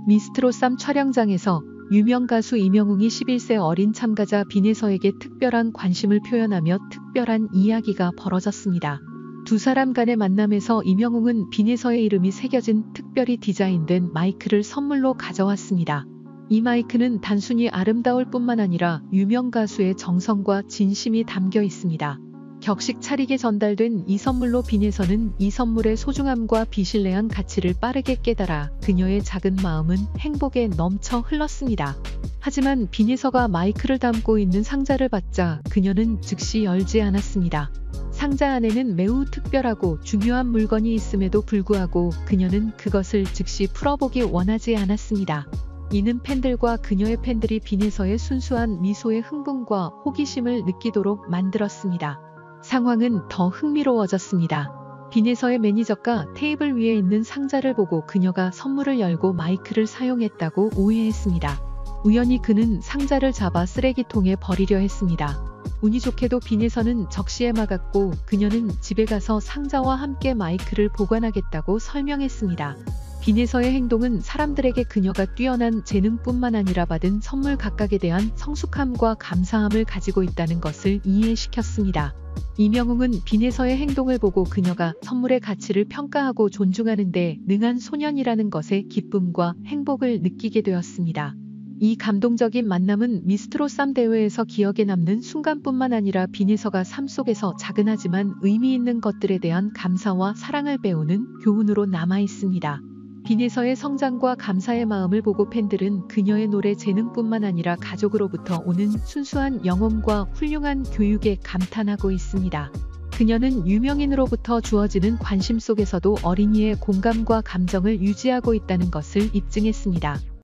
미스트롯3 촬영장에서 유명 가수 임영웅이 11세 어린 참가자 빈에서에게 특별한 관심을 표현하며 특별한 이야기가 벌어졌습니다. 두 사람 간의 만남에서 임영웅은 빈에서의 이름이 새겨진 특별히 디자인된 마이크를 선물로 가져왔습니다. 이 마이크는 단순히 아름다울 뿐만 아니라 유명 가수의 정성과 진심이 담겨 있습니다. 격식 차리게 전달된 이 선물로 빈에서는 이 선물의 소중함과 비신뢰한 가치를 빠르게 깨달아 그녀의 작은 마음은 행복에 넘쳐 흘렀습니다. 하지만 빈에서가 마이크를 담고 있는 상자를 받자 그녀는 즉시 열지 않았습니다. 상자 안에는 매우 특별하고 중요한 물건이 있음에도 불구하고 그녀는 그것을 즉시 풀어보기 원하지 않았습니다. 이는 팬들과 그녀의 팬들이 빈에서의 순수한 미소에 흥분과 호기심을 느끼도록 만들었습니다. 상황은 더 흥미로워졌습니다. 빈에서의 매니저가 테이블 위에 있는 상자를 보고 그녀가 선물을 열고 마이크를 사용했다고 오해했습니다. 우연히 그는 상자를 잡아 쓰레기통에 버리려 했습니다. 운이 좋게도 빈에서는 적시에 막았고 그녀는 집에 가서 상자와 함께 마이크를 보관하겠다고 설명했습니다. 빈에서의 행동은 사람들에게 그녀가 뛰어난 재능뿐만 아니라 받은 선물 각각에 대한 성숙함과 감사함을 가지고 있다는 것을 이해시켰습니다. 임영웅은 빈에서의 행동을 보고 그녀가 선물의 가치를 평가하고 존중하는 데 능한 소년이라는 것에 기쁨과 행복을 느끼게 되었습니다. 이 감동적인 만남은 미스트롯3 대회에서 기억에 남는 순간뿐만 아니라 빈에서가 삶 속에서 작은 하지만 의미 있는 것들에 대한 감사와 사랑을 배우는 교훈으로 남아 있습니다. 빈에서의 성장과 감사의 마음을 보고 팬들은 그녀의 노래 재능뿐만 아니라 가족으로부터 오는 순수한 영혼과 훌륭한 교육에 감탄하고 있습니다. 그녀는 유명인으로부터 주어지는 관심 속에서도 어린이의 공감과 감정을 유지하고 있다는 것을 입증했습니다.